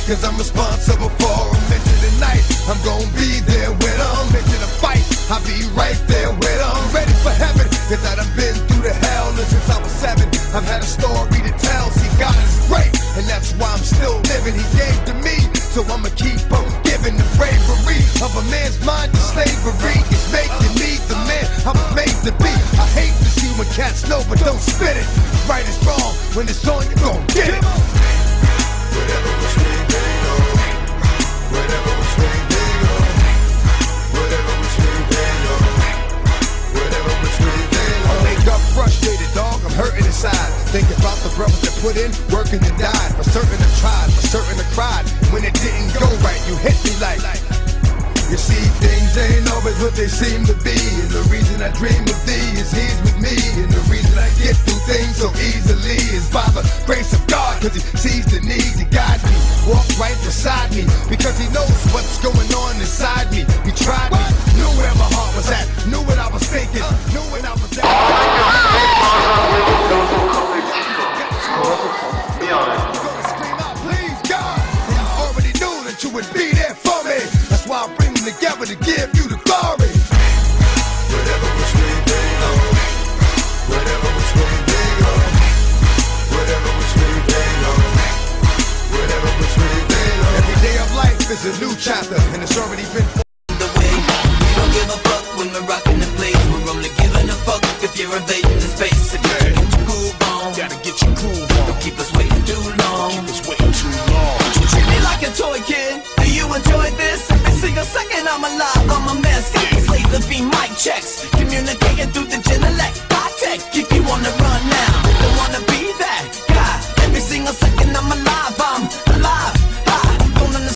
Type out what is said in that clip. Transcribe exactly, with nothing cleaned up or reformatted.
cause I'm responsible for them. Into the night, I'm gon' be there with them. Into the fight, I'll be right there with them. Ready for heaven, cause I done been through the hell. And since I was seven, I've had a story to tell. See, God is great, and that's why I'm still living. He gave to me, so I'ma keep on giving. The bravery of a man's mind to slavery is making me the man I was made to be. I hate to see when cats know, but don't spit it. Right is wrong, when it's on, you gon' get it. Whatever was swing, they go. Whatever was swing, they go. Whatever was swing, they go. Whatever was swing, they go. I wake up frustrated, dog, I'm hurting inside. Thinking about the brothers that put in, working and died. For certain I tried, for certain I cried. When it didn't go right, you hit me like. You see, things ain't always what they seem to be. And the reason I dream of thee is he's with me. And the reason I get through things so easily is by the grace of God. Cause he sees the need to guide me, walk right beside me, because he knows what's going on inside me. He tried me, knew where my heart was at, knew what I was thinking, knew when I was at. Be honest. Gonna scream out, please God. I already knew that you would be there for me. That's why I bring them together to give you the glory. Whatever was swing, they go. Whatever was swing, they go. Whatever was swing, they go. Whatever was swing, they go. Every day of life is a new chapter, and it's already been the way. We don't give a fuck when we're rocking the place. We're only giving a fuck if you're invading the space. So get your groove on. Gotta get your groove on. Don't keep us waiting too long. Keep us waiting too long. You treat me like a toy kid. Do you enjoy this? Every single second I'm alive, I'm a mess. Got these laser beam mic checks, communicating through